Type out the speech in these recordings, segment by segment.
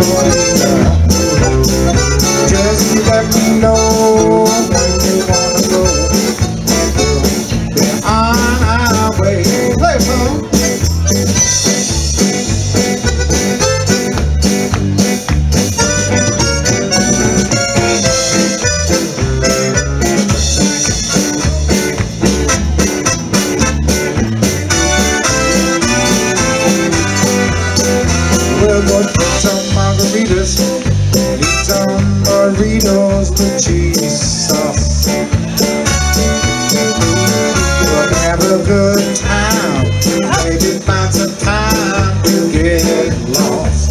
Just let me know when you wanna go. We're on our way. Play, Paul. We're gonna get some margaritas, eat some burritos with cheese sauce. We'll have a good time, maybe find some time to get lost.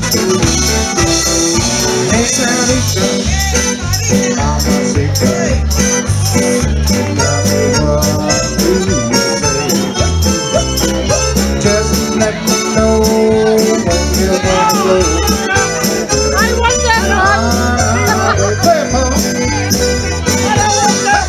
Hey, Sarita, Mamacita, tell me what do you say? Just let me know when you want to go. I want that one. Play, Paul. I don't want that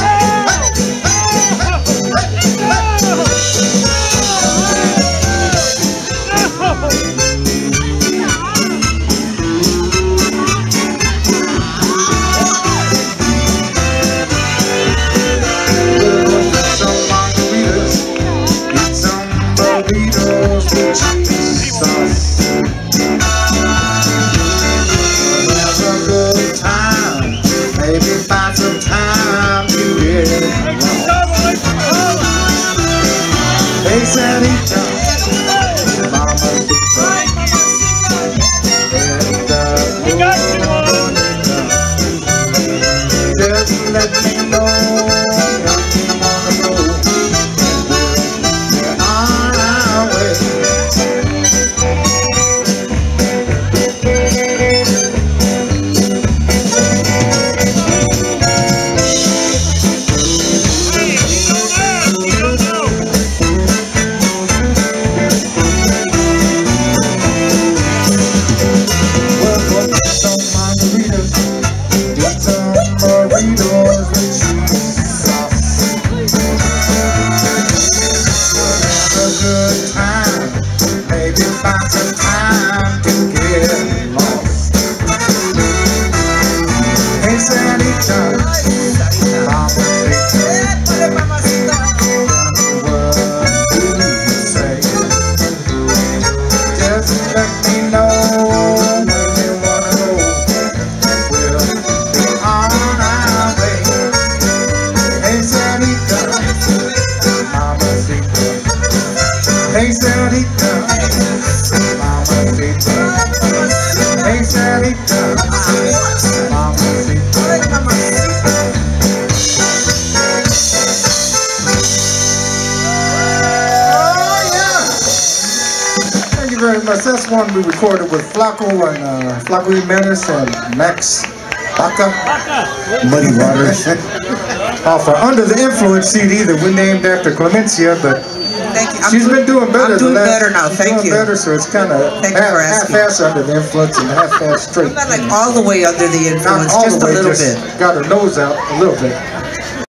Some margaritas, eat some burritos with cheese sauce. Have a good time, maybe find some time to get lost. Hey, Sarita, Mamacita, just let me know when you wanna go. We're on our way. We're gonna get some margaritas, eat some burritos with cheese sauce. Have a good time, maybe find some time to get lost. Hey, Sarita, Mamacita, what do you say? Just let me know when you wanna go. We'll be on our way. Hey, Sarita, Mamacita. Hey, Sarita, Mamacita. Hey, Sarita, Mamacita. Oh, yeah. Thank you very much. That's one we recorded with Flaco and Flaco Jimenez and Max Baca. Muddy Waters. Off our Under the Influence CD that we named after Clemencia, but Thank you. she's been doing better. I'm doing the last- better now. she's Thank doing you. better, so it's kind of Thank you for asking. half-ass under the influence and half-ass straight. Not like all the way under the Not influence, all just the a way, little just bit. got her nose out a little bit.